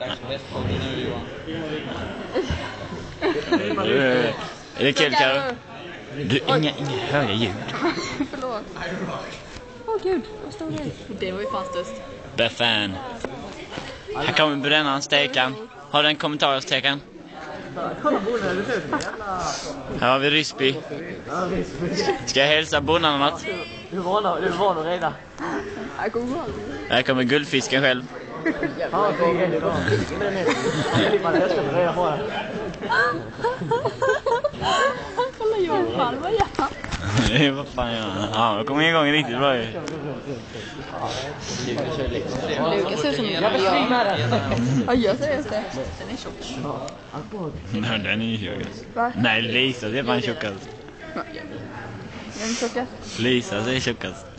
Dags för västfolket nu, Johan. Är det kul, Karo? Du, inga höga ljud. Förlåt. Åh gud, vad stod det? Det var ju fan störst. Befan. Här kommer brännaren stekan. Har du en kommentar, stekan? Här har vi Risby. Ska jag hälsa bonarna något? Du var nog redan. Här kommer guldfisken själv. Kolla Johan, vad gör han? Vad fan gör han? Ja, då kommer igång riktigt bra ju. Lukas ser ut som en indian. Ja, jag ser just det. Den är tjock. Nej, den är ju tjockast. Va? Nej, Lisa, det är fan tjockast. Den är tjockast. Lisa, det är tjockast.